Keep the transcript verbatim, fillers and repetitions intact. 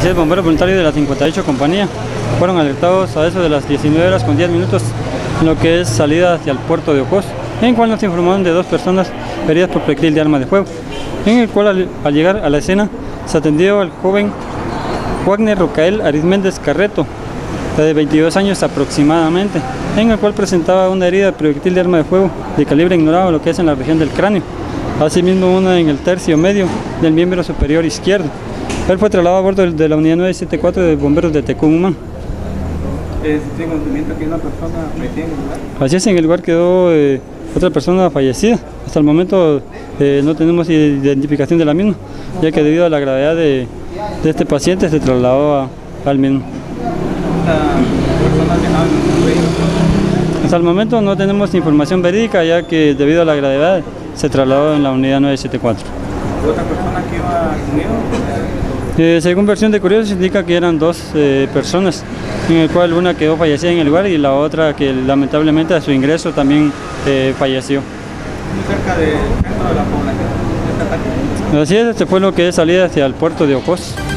Los bomberos voluntarios de la cincuenta y ocho compañía fueron alertados a eso de las diecinueve horas con diez minutos en lo que es salida hacia el puerto de Ocos, en el cual nos informaron de dos personas heridas por proyectil de arma de fuego, en el cual al, al llegar a la escena se atendió al joven Wagner Rocael Arizméndez Carreto, de veintidós años aproximadamente, en el cual presentaba una herida de proyectil de arma de fuego de calibre ignorado, lo que es en la región del cráneo, asimismo una en el tercio medio del miembro superior izquierdo. Él fue trasladado a bordo de la unidad nueve setenta y cuatro de bomberos de Tecumumán. ¿Tiene conocimiento que una persona fallecida en el lugar? Así es, en el lugar quedó eh, otra persona fallecida. Hasta el momento eh, no tenemos identificación de la misma, ya que debido a la gravedad de, de este paciente se trasladó a, al mismo. ¿Esta persona dejaba en un vehículo? Hasta el momento no tenemos información verídica, ya que debido a la gravedad se trasladó en la unidad nueve setenta y cuatro. ¿Otra persona que iba conmigo? Eh, según versión de curiosos indica que eran dos eh, personas, en el cual una quedó fallecida en el lugar y la otra que lamentablemente a su ingreso también eh, falleció. Muy cerca del centro de la población de este ataque. Así es, este fue lo que es salida hacia el puerto de Ocos.